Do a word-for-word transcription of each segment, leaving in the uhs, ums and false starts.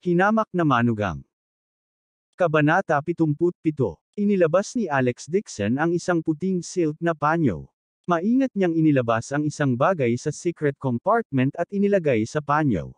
Hinamak na manugang. Kabanata pitungput pito. Inilabas ni Alex Dixon ang isang puting silk na panyo. Maingat niyang inilabas ang isang bagay sa secret compartment at inilagay sa panyo.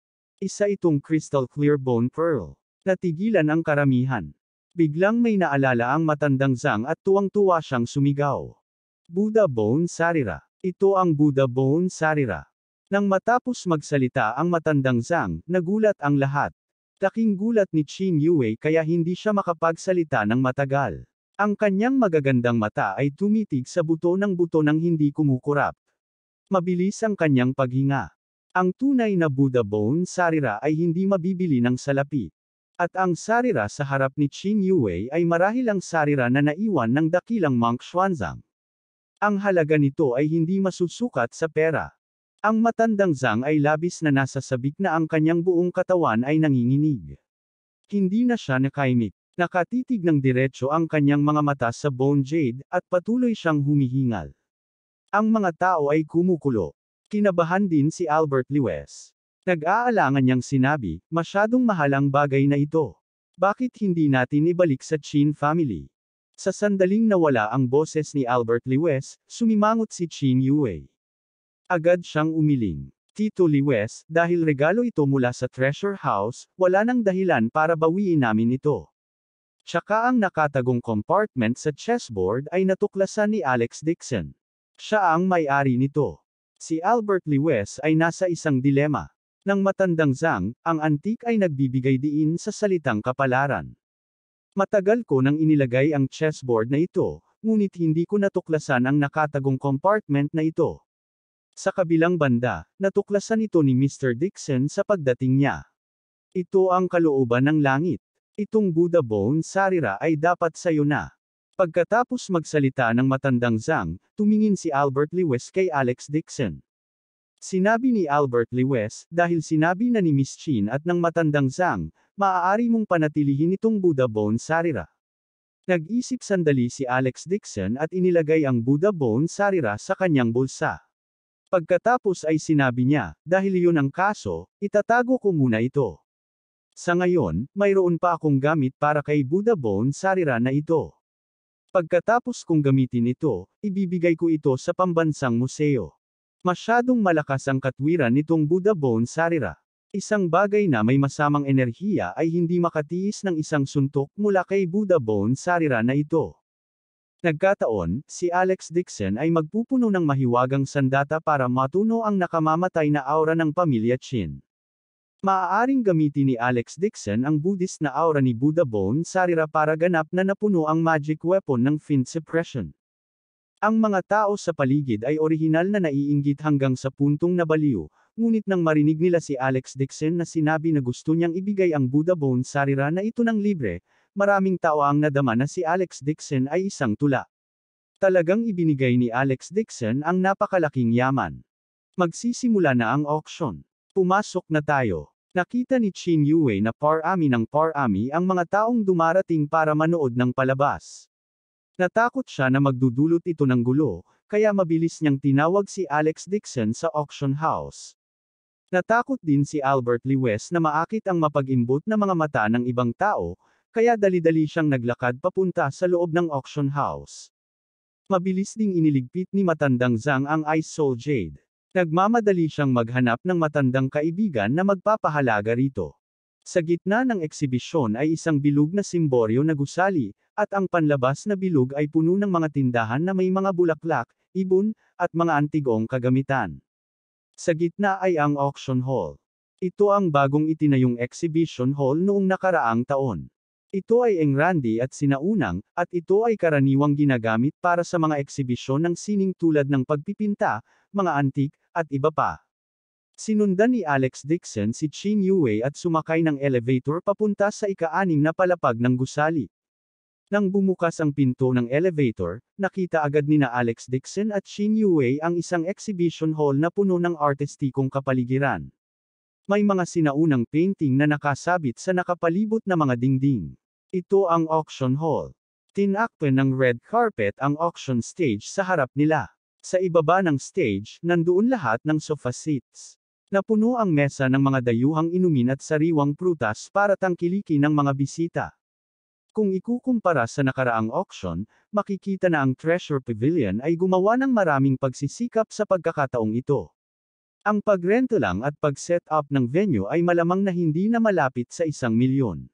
Isa itong crystal clear bone pearl. Natigilan ang karamihan. Biglang may naalala ang matandang Zhang at tuwang-tuwa siyang sumigaw. Buddha Bone Sarira. Ito ang Buddha Bone Sarira. Nang matapos magsalita ang matandang Zhang, nagulat ang lahat. Laking gulat ni Qin Yue kaya hindi siya makapagsalita ng matagal. Ang kanyang magagandang mata ay tumitig sa buto ng buto ng hindi kumukurap. Mabilis ang kanyang paghinga. Ang tunay na Buddha Bone Sarira ay hindi mabibili ng salapi. At ang sarira sa harap ni Qin Yue ay marahil ang sarira na naiwan ng dakilang Monk Xuanzang. Ang halaga nito ay hindi masusukat sa pera. Ang matandang Zhang ay labis na nasasabik na ang kanyang buong katawan ay nanginginig. Hindi na siya nakaimik. Nakatitig ng diretso ang kanyang mga mata sa bone jade, at patuloy siyang humihingal. Ang mga tao ay kumukulo. Kinabahan din si Albert Lewes. Nag-aalangan niyang sinabi, masyadong mahal ang bagay na ito. Bakit hindi natin ibalik sa Qin family? Sa sandaling nawala ang boses ni Albert Lewes, sumimangot si Qin Yue. Agad siyang umiling. Tito Lewes, dahil regalo ito mula sa treasure house, wala nang dahilan para bawiin namin ito. Tsaka ang nakatagong compartment sa chessboard ay natuklasan ni Alex Dixon. Siya ang may-ari nito. Si Albert Lewes ay nasa isang dilema. Nang matandang Zhang, ang antik ay nagbibigay diin sa salitang kapalaran. Matagal ko nang inilagay ang chessboard na ito, ngunit hindi ko natuklasan ang nakatagong compartment na ito. Sa kabilang banda, natuklasan ito ni Mister Dixon sa pagdating niya. Ito ang kalooban ng langit. Itong Buddha Bone Sarira ay dapat sayo na. Pagkatapos magsalita ng matandang Zhang, tumingin si Albert Lewes kay Alex Dixon. Sinabi ni Albert Lewes, dahil sinabi na ni Miss Qin at ng matandang Zhang, maaari mong panatilihin itong Buddha Bone Sarira. Nag-isip sandali si Alex Dixon at inilagay ang Buddha Bone Sarira sa kanyang bulsa. Pagkatapos ay sinabi niya, dahil iyon ang kaso, itatago ko muna ito. Sa ngayon, mayroon pa akong gamit para kay Buddha Bone Sarira na ito. Pagkatapos kong gamitin ito, ibibigay ko ito sa pambansang museo. Masyadong malakas ang katwiran nitong Buddha Bone Sarira. Isang bagay na may masamang enerhiya ay hindi makatiis ng isang suntok mula kay Buddha Bone Sarira na ito. Nagkataon, si Alex Dixon ay magpupuno ng mahiwagang sandata para matuno ang nakamamatay na aura ng pamilya Qin. Maaaring gamitin ni Alex Dixon ang Buddhist na aura ni Buddha Bone Sarira para ganap na napuno ang magic weapon ng Fiend Suppression. Ang mga tao sa paligid ay orihinal na naiinggit hanggang sa puntong nabaliw, ngunit nang marinig nila si Alex Dixon na sinabi na gusto niyang ibigay ang Buddha Bone Sarira na ito ng libre, maraming tao ang nadama na si Alex Dixon ay isang tula. Talagang ibinigay ni Alex Dixon ang napakalaking yaman. Magsisimula na ang auction. Pumasok na tayo. Nakita ni Qin Yue na par-ami ng par-ami ang mga taong dumarating para manood ng palabas. Natakot siya na magdudulot ito ng gulo, kaya mabilis niyang tinawag si Alex Dixon sa auction house. Natakot din si Albert Lewes na maakit ang mapag-imbot na mga mata ng ibang tao, kaya dali-dali siyang naglakad papunta sa loob ng auction house. Mabilis ding iniligpit ni matandang Zhang ang Ice Soul Jade. Nagmamadali siyang maghanap ng matandang kaibigan na magpapahalaga rito. Sa gitna ng eksibisyon ay isang bilog na simboryo na gusali, at ang panlabas na bilog ay puno ng mga tindahan na may mga bulaklak, ibon, at mga antigong kagamitan. Sa gitna ay ang auction hall. Ito ang bagong itinayong exhibition hall noong nakaraang taon. Ito ay engrande at sinaunang, at ito ay karaniwang ginagamit para sa mga eksibisyon ng sining tulad ng pagpipinta, mga antik, at iba pa. Sinundan ni Alex Dixon si Qin Yue at sumakay ng elevator papunta sa ika-anim na palapag ng gusali. Nang bumukas ang pinto ng elevator, nakita agad ni na Alex Dixon at Qin Yue ang isang exhibition hall na puno ng artistikong kapaligiran. May mga sinaunang painting na nakasabit sa nakapalibot na mga dingding. Ito ang auction hall. Tinakpan ng red carpet ang auction stage sa harap nila. Sa ibaba ng stage, nandoon lahat ng sofa seats. Napuno ang mesa ng mga dayuhang inumin at sariwang prutas para tangkilikin ng mga bisita. Kung ikukumpara sa nakaraang auction, makikita na ang Treasure Pavilion ay gumawa ng maraming pagsisikap sa pagkakataong ito. Ang pagrento lang at pag-set up ng venue ay malamang na hindi na malapit sa isang milyon.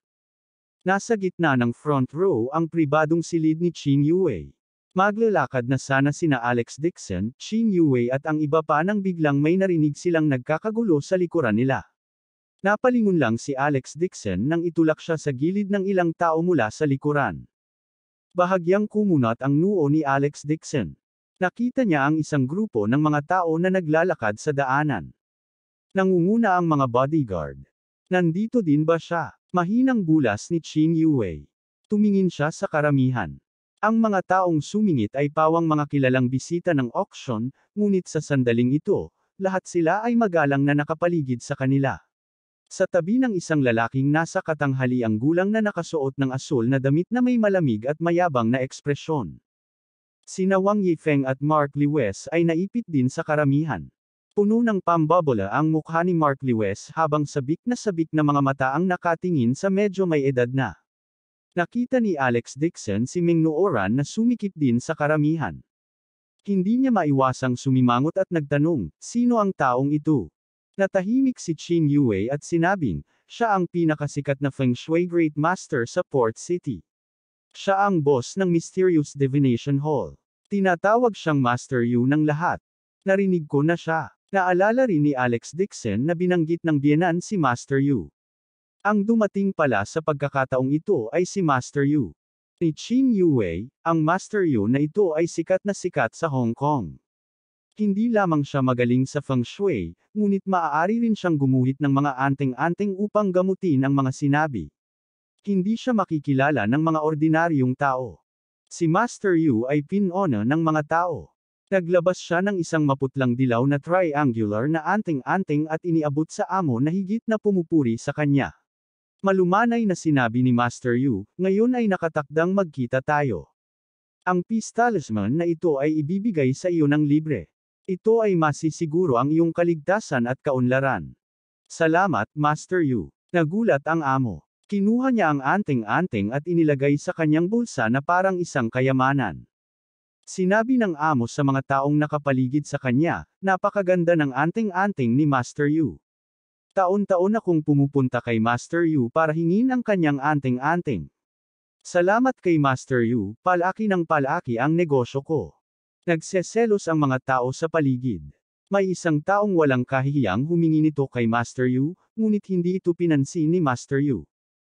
Nasa gitna ng front row ang pribadong silid ni Chin Yue. Maglalakad na sana sina Alex Dixon, Chin Yue at ang iba pa nang biglang may narinig silang nagkakagulo sa likuran nila. Napalingon lang si Alex Dixon nang itulak siya sa gilid ng ilang tao mula sa likuran. Bahagyang kumunat ang noo ni Alex Dixon. Nakita niya ang isang grupo ng mga tao na naglalakad sa daanan. Nangunguna ang mga bodyguard. Nandito din ba siya? Mahinang bulas ni Chin Yue. Tumingin siya sa karamihan. Ang mga taong sumingit ay pawang mga kilalang bisita ng auction, ngunit sa sandaling ito, lahat sila ay magalang na nakapaligid sa kanila. Sa tabi ng isang lalaking nasa katanghaliang gulang na nakasuot ng asul na damit na may malamig at mayabang na ekspresyon. Sina Wang Yifeng at Mark Lewis ay naipit din sa karamihan. Puno ng pambobola ang mukha ni Mark Lewis habang sabik na sabik na mga mata ang nakatingin sa medyo may edad na. Nakita ni Alex Dixon si Ming Nooran na sumikip din sa karamihan. Hindi niya maiwasang sumimangot at nagtanong, sino ang taong ito? Natahimik si Chin Yue at sinabing, siya ang pinakasikat na Feng Shui Great Master sa Port City. Siya ang boss ng Mysterious Divination Hall. Tinatawag siyang Master Yu ng lahat. Narinig ko na siya. Naalala rin ni Alex Dixon na binanggit ng biyenan si Master Yu. Ang dumating pala sa pagkakataong ito ay si Master Yu. Ni Chin Yue, ang Master Yu na ito ay sikat na sikat sa Hong Kong. Hindi lamang siya magaling sa Feng Shui, ngunit maaari rin siyang gumuhit ng mga anting-anting upang gamutin ang mga sinabi. Hindi siya makikilala ng mga ordinaryong tao. Si Master Yu ay pinona ng mga tao. Naglabas siya ng isang maputlang dilaw na triangular na anting-anting at iniabot sa amo na higit na pumupuri sa kanya. Malumanay na sinabi ni Master Yu, ngayon ay nakatakdang magkita tayo. Ang peace talisman na ito ay ibibigay sa iyo ng libre. Ito ay masisiguro ang iyong kaligtasan at kaunlaran. Salamat, Master Yu. Nagulat ang amo. Kinuha niya ang anting-anting at inilagay sa kanyang bulsa na parang isang kayamanan. Sinabi ng amo sa mga taong nakapaligid sa kanya, napakaganda ng anting-anting ni Master Yu. Taon-taon akong pumupunta kay Master Yu para hingin ang kanyang anting-anting. Salamat kay Master Yu, palaki ng palaki ang negosyo ko. Nagseselos ang mga tao sa paligid. May isang taong walang kahihiyang humingi nito kay Master Yu, ngunit hindi ito pinansin ni Master Yu.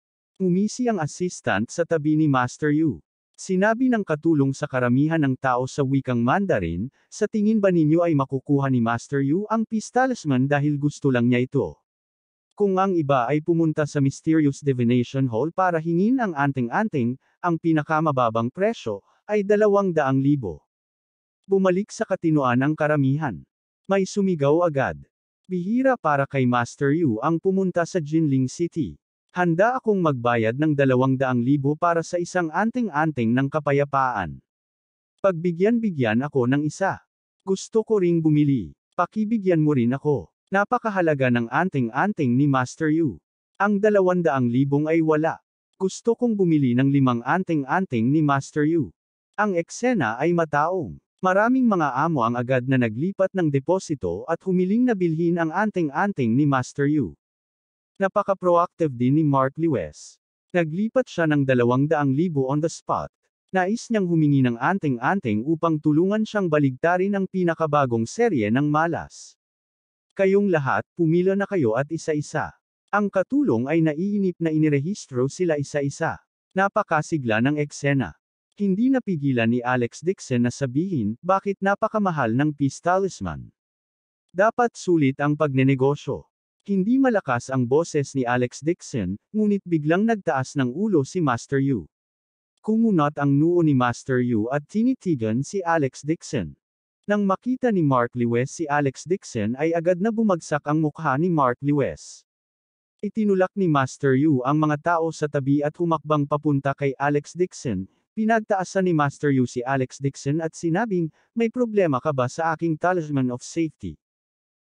Umisi ang assistant sa tabi ni Master Yu. Sinabi ng katulong sa karamihan ng tao sa wikang Mandarin, sa tingin ba ninyo ay makukuha ni Master Yu ang peace talisman dahil gusto lang niya ito? Kung ang iba ay pumunta sa Mysterious Divination Hall para hingin ang anting-anting, ang pinakamababang presyo ay dalawang daang libo. Bumalik sa katinoan ang karamihan. May sumigaw agad. Bihira para kay Master Yu ang pumunta sa Jinling City. Handa akong magbayad ng dalawang daang libo para sa isang anting-anting ng kapayapaan. Pagbigyan-bigyan ako ng isa. Gusto ko ring bumili. Pakibigyan mo rin ako. Napakahalaga ng anting-anting ni Master Yu. Ang dalawang daang libong ay wala. Gusto kong bumili ng limang anting-anting ni Master Yu. Ang eksena ay mataong. Maraming mga amo ang agad na naglipat ng deposito at humiling na bilhin ang anting-anting ni Master Yu. Napaka-proactive din ni Mark Lewis. Naglipat siya ng dalawang daang libo on the spot. Nais niyang humingi ng anting-anting upang tulungan siyang baligtarin ang pinakabagong serye ng malas. Kayong lahat, pumila na kayo at isa-isa. Ang katulong ay naiinip na inirehistro sila isa-isa. Napakasigla ng eksena. Hindi napigilan ni Alex Dixon na sabihin, bakit napakamahal ng peace talisman. Dapat sulit ang pagnenegosyo. Hindi malakas ang boses ni Alex Dixon, ngunit biglang nagtaas ng ulo si Master Yu. Kumunot ang noo ni Master Yu at tinitigan si Alex Dixon. Nang makita ni Mark Lewis si Alex Dixon ay agad na bumagsak ang mukha ni Mark Lewis. Itinulak ni Master Yu ang mga tao sa tabi at humakbang papunta kay Alex Dixon. Pinagtaasan ni Master Yu si Alex Dixon at sinabing, may problema ka ba sa aking talisman of safety?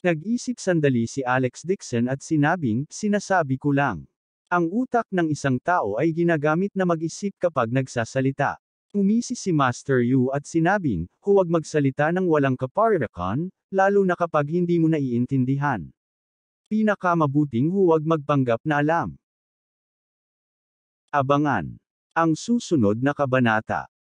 Nag-isip sandali si Alex Dixon at sinabing, sinasabi ko lang. Ang utak ng isang tao ay ginagamit na mag-isip kapag nagsasalita. Umisi si Master Yu at sinabing, huwag magsalita ng walang kaparikan, lalo na kapag hindi mo naiintindihan. Pinakamabuting huwag magpanggap na alam. Abangan ang susunod na kabanata.